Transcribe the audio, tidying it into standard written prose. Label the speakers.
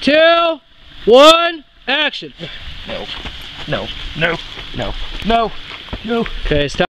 Speaker 1: 2, 1, action.
Speaker 2: No, no, no, no, no, no.
Speaker 1: Okay, stop.